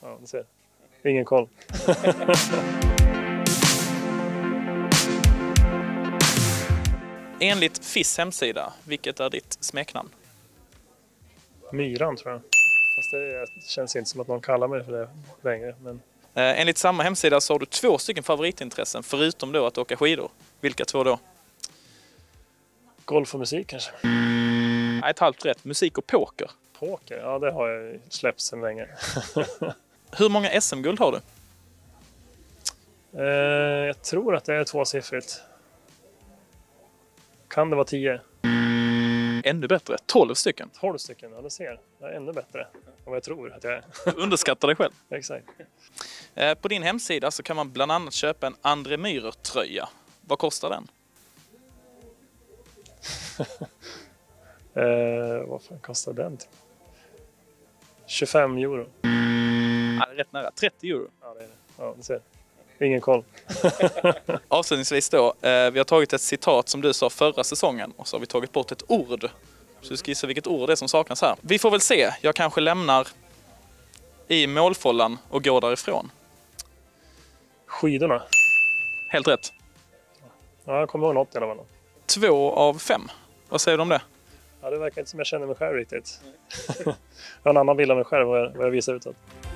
Ja, du ser. Ingen koll. Enligt FIS hemsida, vilket är ditt smeknamn? Myran tror jag. Fast det känns inte som att någon kallar mig för det längre. Men... Enligt samma hemsida så har du 2 stycken favoritintressen, förutom då att åka skidor. Vilka 2 då? Golf och musik kanske. Nej, ett halvt rätt. Musik och poker. Poker, ja det har jag släppt sedan länge. Hur många SM-guld har du? Jag tror att det är 2-siffrigt. Kan det vara 10? Ännu bättre, 12 stycken. 12 stycken, ja du ser. Jag är ännu bättre än vad jag tror att jag är. Du underskattar dig själv. Exakt. På din hemsida så kan man bland annat köpa en André Myhrer-tröja. Vad kostar den? Vad fan kostar den? 25 euro. Ja, rätt nära, 30 euro. Ja, det är det. Ja, du ser. Ingen koll. Avslutningsvis då, vi har tagit ett citat som du sa förra säsongen och så har vi tagit bort ett ord. Så du ska gissa vilket ord det är som saknas här. Vi får väl se, jag kanske lämnar i målfållan och går därifrån. Skidorna. Helt rätt. Ja, jag kommer ihåg något i alla fall. 2 av 5. Vad säger du om det? Ja, det verkar inte som jag känner mig själv riktigt. Jag har en annan bild av mig själv vad jag visar utåt.